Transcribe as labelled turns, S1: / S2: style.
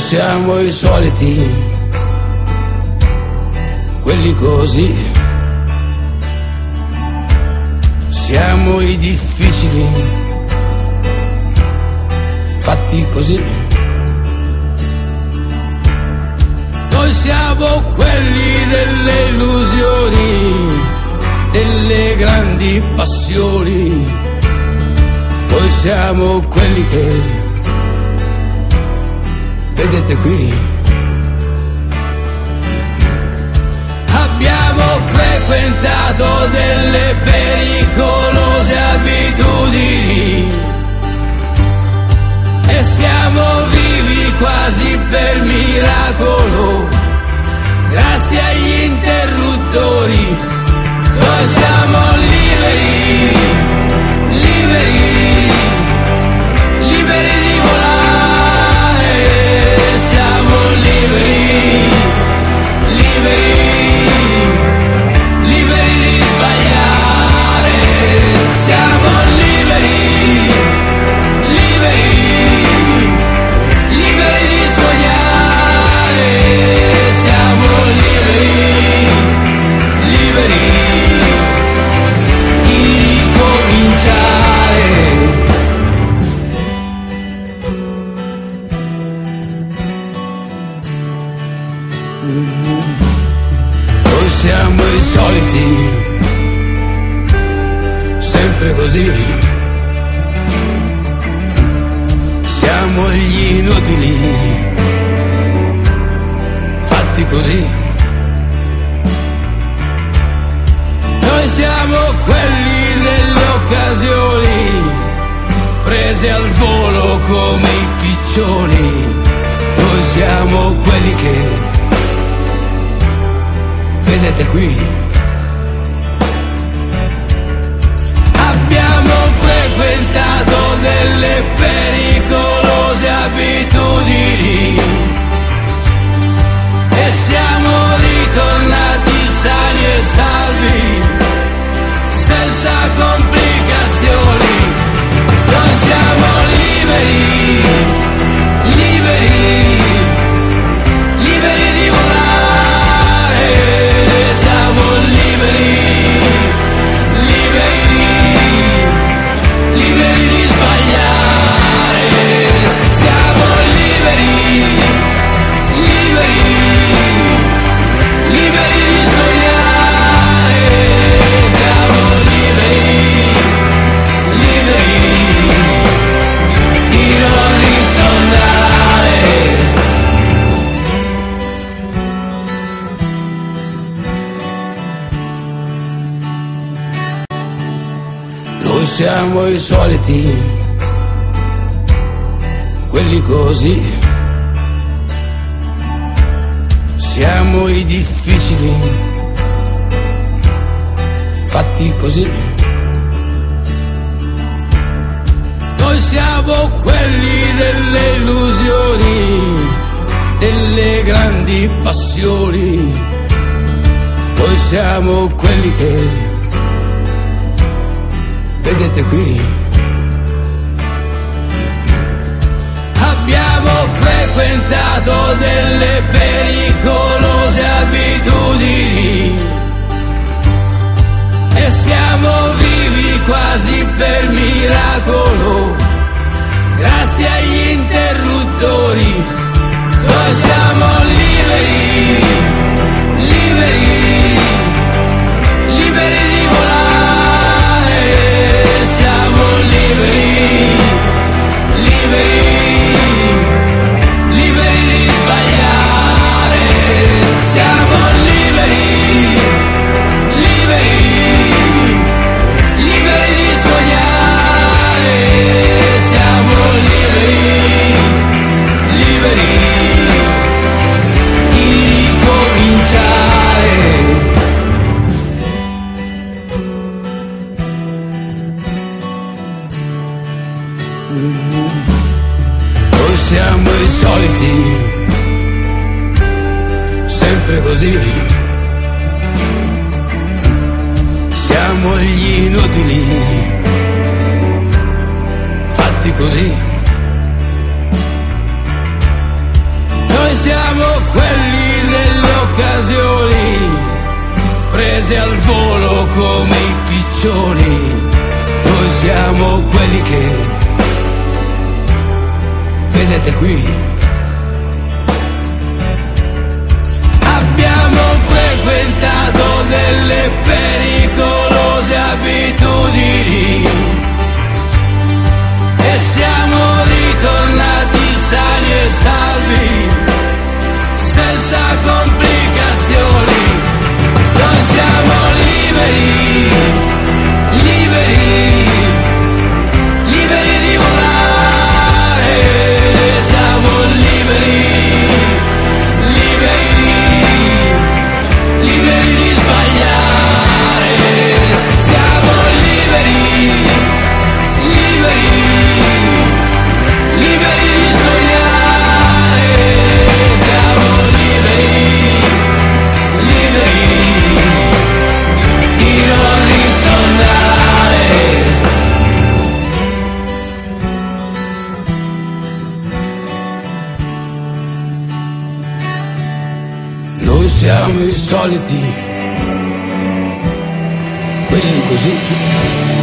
S1: siamo i soliti, quelli così, siamo i difficili, fatti così. Noi siamo quelli delle illusioni, delle grandi passioni. Noi siamo quelli che vedete qui. Abbiamo frequentato delle pericolose abitudini e siamo vivi quasi per miracolo, grazie agli interruttori. Noi siamo liberi, liberi, liberi di volare, siamo liberi, liberi, liberi di sbagliare, siamo liberi, liberi, liberi di sognare, siamo liberi, liberi di ricominciare. Noi siamo i soliti, sempre così, siamo gli inutili, fatti così. Noi siamo quelli delle occasioni, prese al volo come i piccioni. Noi siamo quelli che vedete qui. Abbiamo frequentato delle pericolose abitudini e siamo ritornati sani e salvi, senza complicazioni. Noi siamo liberi, liberi, liberi di volare, siamo liberi, liberi, liberi di sbagliare, siamo liberi, liberi, liberi di sognare, siamo liberi, liberi di non ritornare. Noi siamo i soliti, quelli così, siamo i difficili, fatti così. Noi siamo quelli delle illusioni, delle grandi passioni. Noi siamo quelli che vedete qui. Abbiamo frequentato delle pericolose abitudini e siamo vivi quasi per miracolo, grazie agli interruttori. Noi siamo liberi, liberi, liberi di volare, siamo liberi, liberi, liberi di sbagliare, siamo liberi, liberi, liberi di sognare, siamo liberi, liberi di ricominciare. Noi siamo i soliti, sempre così, siamo gli inutili, fatti così. siamo quelli delle occasioni, prese al volo come i piccioni. Noi siamo quelli che vedete qui. Abbiamo frequentato delle pericolose abitudini e siamo ritornati sani e salvi, senza complicazioni. Noi siamo liberi, liberi, liberi di volare. Siamo liberi, liberi, liberi di sbagliare. Siamo liberi, liberi, liberi di sognare. Siamo liberi, liberi di non ritornare. Noi siamo i soliti, quelli così.